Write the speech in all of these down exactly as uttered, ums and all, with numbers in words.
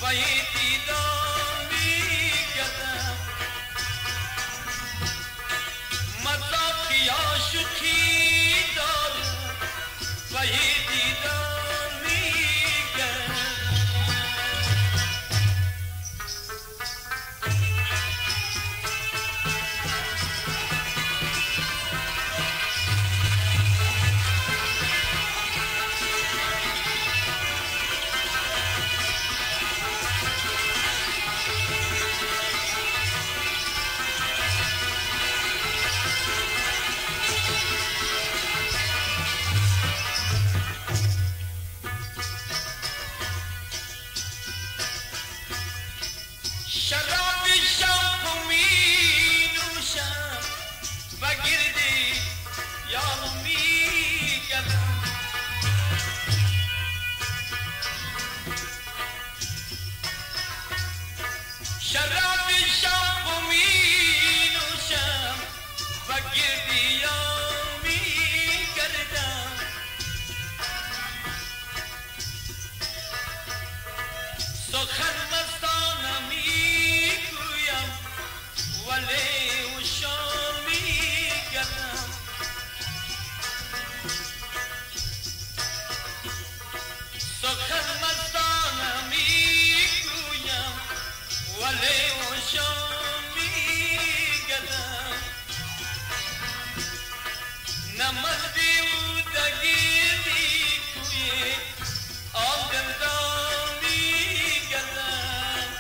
وحی دیدار می کردم مذاقی عاشقی دارم وحی دیدار می کردم شراب شوق می نوشم و گردی یار می گردم شراب شوق می نوشم و گردی یار می گردم سخن مستانه می گویم ولی هوشیار می گردم سخن مستانه می گویم ولی هوشیار می گردم نه مردی بودگی کوی آن دلدار می گردم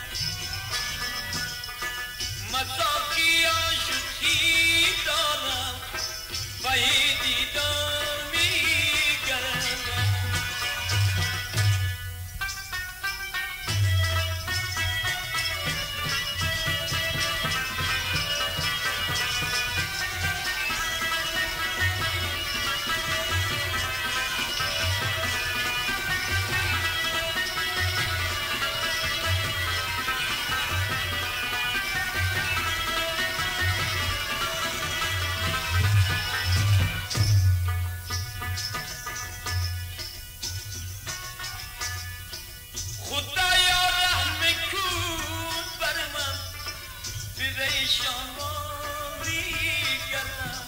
مذاقی عاشقی دارم وحی دیدار می گردم خدایا رحم کن بر من پریشان می گردم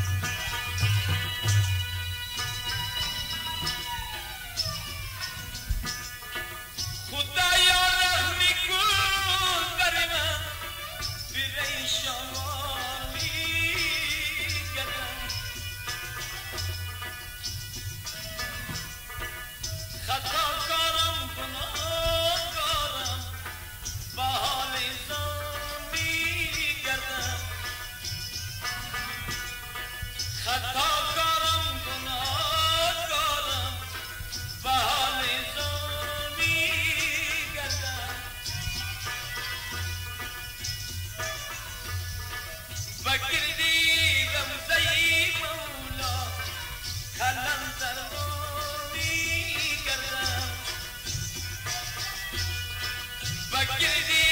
خدایا رحم کن بر من پریشان می گردم خطا کارم گناهکارم با حال زار می گردم خطا کارم گناهکارم با حال زار می گردم و گردی رمزه مولا کلندر می گردم و گردی